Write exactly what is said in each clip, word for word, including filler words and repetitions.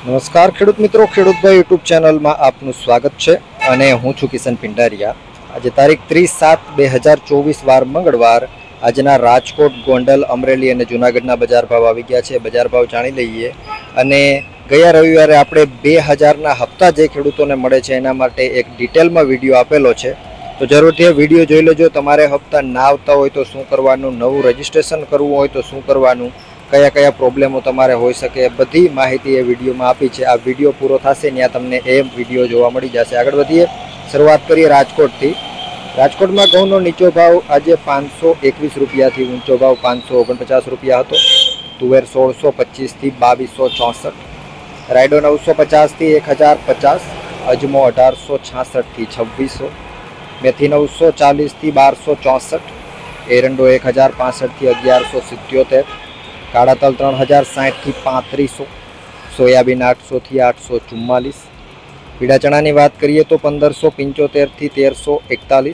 નમસ્કાર ખેડૂત મિત્રો, ખેડૂતભાઈ યુટ્યુબ ચેનલમાં આપનું સ્વાગત છે અને હું છું કિશન પિંડારિયા। આજે તારીખ ત્રીસ સાત બે હજાર ચોવીસ વાર મંગળવાર આજના રાજકોટ, ગોંડલ, અમરેલી અને જૂનાગઢના બજાર ભાવ આવી ગયા છે। બજાર ભાવ જાણી લઈએ। અને ગયા રવિવારે આપણે બે હજારના હપ્તા જે ખેડૂતોને મળે છે એના માટે એક ડિટેલમાં વિડીયો આપેલો છે, તો જરૂરથી એ વિડીયો જોઈ લેજો। તમારે હપ્તા ના આવતા હોય તો શું કરવાનું, નવું રજિસ્ટ્રેશન કરવું હોય તો શું કરવાનું, કયા કયા પ્રોબ્લેમો તમારે હોઈ શકે, બધી માહિતી એ વિડીયોમાં આપી છે। આ વિડીયો પૂરો થશે ત્યાં તમને એ વિડીયો જોવા મળી જશે। આગળ વધીએ, શરૂઆત કરીએ રાજકોટથી। રાજકોટમાં ઘઉંનો નીચો ભાવ આજે પાંચસો એકવીસ રૂપિયાથી ઊંચો ભાવ પાંચસો ઓગણપચાસ રૂપિયા હતો। તુવેર સોળસો પચીસથી બાવીસો ચોસઠ, રાયડો નવસો પચાસથી એક હજાર પચાસ, અજમો અઢારસો છાસઠથી છવ્વીસો, મેથી નવસો ચાલીસથી બારસો ચોસઠ, એરંડો એક હજાર પાસઠથી અગિયારસો સિત્યોતેર, કાળા તલ ત્રણ હજાર સાઠથી પાંત્રીસો, સોયાબીન આઠસોથી આઠસો ચુમ્માલીસ, પીળા ચણાની વાત કરીએ તો પંદરસો પંચોતેરથી તેરસો એકતાલીસ,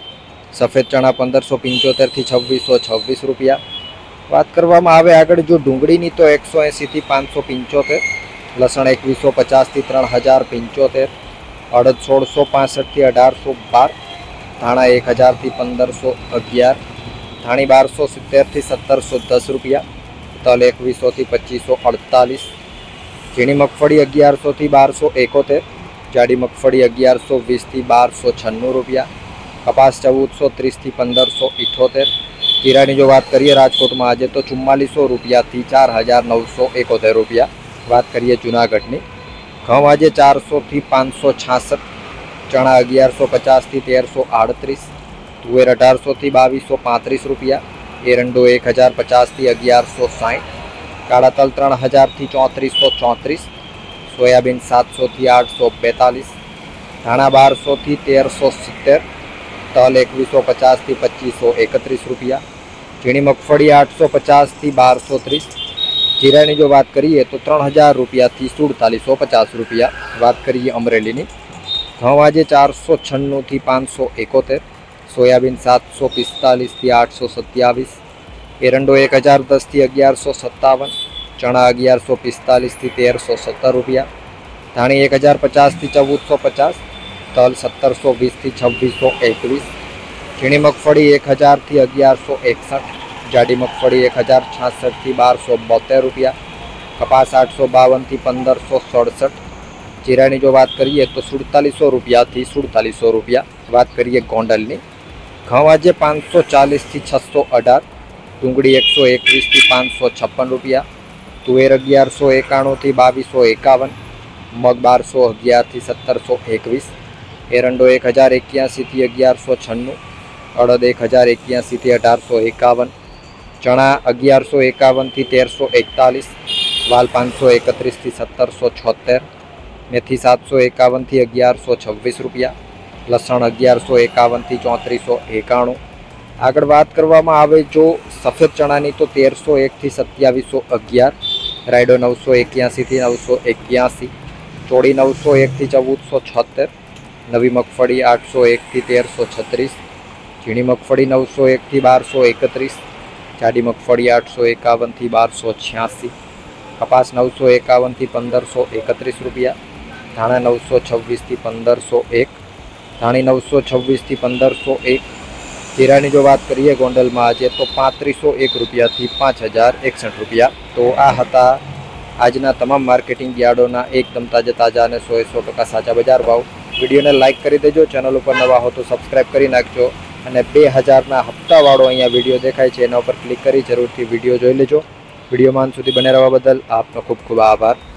સફેદ ચણા પંદરસો પંચોતેરથી છવ્વીસો છવ્વીસ રૂપિયા। વાત કરવામાં આવે આગળ જો ડુંગળીની તો એકસો એંસીથી પાંચસો પંચોતેર, લસણ એકવીસો પચાસથી ત્રણ હજાર પંચોતેર, અડદ સોળસો પાસઠથી અઢારસો બાર, ધાણા એક હજારથી પંદરસો અગિયાર, ધાણી બારસો સિત્તેરથી સત્તરસો દસ રૂપિયા, તલ એકવીસોથી પચીસો અડતાલીસ, ઝીણી મગફળી અગિયારસોથી બારસો એકોતેર, જાડી મગફળી અગિયારસો વીસથી બારસો છન્નું રૂપિયા, કપાસ ચૌદસો ત્રીસથી પંદરસો ઇઠોતેર। જીરાની જો વાત કરીએ રાજકોટમાં આજે તો ચુમ્માલીસો રૂપિયાથી ચાર હજાર નવસો એકોતેર રૂપિયા। વાત કરીએ જૂનાગઢની, ઘઉં આજે ચારસોથી પાંચસો છાસઠ, ચણા અગિયારસો પચાસથી તેરસો આડત્રીસ, તુવેર અઢારસોથી બાવીસો પાંત્રીસ રૂપિયા, એરંડો એક હજાર પચાસથી અગિયારસો સાઠ, કાળા તલ ત્રણ હજારથી ચોત્રીસો ચોત્રીસ, સોયાબીન સાતસોથી આઠસો બેતાલીસ, ધાણા બારસોથી તેરસો સિત્તેર, તલ એકવીસો પચાસથી પચીસો એકત્રીસ રૂપિયા, ઝીણી મગફળી આઠસો પચાસથી બારસો ત્રીસ। જીરાની જો વાત કરીએ તો ત્રણ હજાર રૂપિયાથી સુડતાલીસો પચાસ રૂપિયા। વાત કરીએ અમરેલીની, ઘઉં આજે ચારસો છન્નુંથી પાંચસો એકોતેર, સોયાબીન સાતસો પિસ્તાલીસથી આઠસો સત્યાવીસ, એરંડો એક હજાર દસથી અગિયારસો સત્તાવન, ચણા અગિયારસો પિસ્તાલીસથી તેરસો સત્તર રૂપિયા, ધાણી એક હજાર પચાસથી ચૌદસો પચાસ, તલ સત્તરસો વીસથી છવ્વીસો એકવીસ, ઝીણી મગફળી એક હજારથી અગિયારસો એકસઠ, જાડી મગફળી એક હજાર છાસઠથી બારસો બોતેર રૂપિયા, કપાસ આઠસો બાવનથી પંદરસો સડસઠ। જીરાની જો વાત કરીએ તો સુડતાલીસો રૂપિયાથી સુડતાલીસો રૂપિયા। વાત કરીએ ગોંડલની, ઘઉં આજે પાંચસો ચાલીસથી છસો અઢાર, ડુંગળી એકસો એકવીસથી પાંચસો છપ્પન રૂપિયા, તુવેર અગિયારસો એકાણુંથી બાવીસો એકાવન, મગ બારસો અગિયારથી સત્તરસો એકવીસ, એરંડો એક હજાર એક્યાસીથી અગિયારસો છન્નું, અડદ એક હજાર એક્યાસીથી અઢારસો એકાવન, ચણા અગિયારસો એકાવનથી તેરસો એકતાલીસ, વાલ પાંચસો એકત્રીસથી સત્તરસો છોતેર, મેથી સાતસો એકાવનથી અગિયારસો છવ્વીસ રૂપિયા, લસણ અગિયારસો એકાવનથી ચોત્રીસો એકાણું। આગળ વાત કરવામાં આવે જો સફેદ ચણાની તો તેરસો એકથી સત્યાવીસો અગિયાર, રાયડો નવસો એક્યાસીથી નવસો એક્યાસી, ચોળી નવસો એકથી ચૌદસો છોતેર, નવી મગફળી આઠસો એકથી તેરસો છત્રીસ, ઝીણી મગફળી નવસો એકથી બારસો એકત્રીસ, જાડી મગફળી આઠસો એકાવનથી બારસો છ્યાસી, કપાસ નવસો એકાવનથી પંદરસો એકત્રીસ રૂપિયા, ધાણા નવસો છવ્વીસથી પંદરસો એક, ધાણી નવસો છવ્વીસથી પંદરસો એક। જીરાની જો વાત કરીએ ગોંડલમાં આજે તો પાંત્રીસો એક રૂપિયાથી પાંચ હજાર એકસઠ રૂપિયા। તો આ હતા આજના તમામ માર્કેટિંગ યાર્ડોના એકદમ તાજા તાજા અને સો સો ટકા સાચા બજાર ભાવ। વિડીયોને લાઇક કરી દેજો, ચેનલ ઉપર નવા હો તો સબસ્ક્રાઈબ કરી નાખજો, અને બે હજારના હપ્તાવાળો અહીંયા વિડીયો દેખાય છે એના ઉપર ક્લિક કરી જરૂરથી વિડીયો જોઈ લેજો। વિડીયોમાં અંત સુધી બને રહેવા બદલ આપનો ખૂબ ખૂબ આભાર।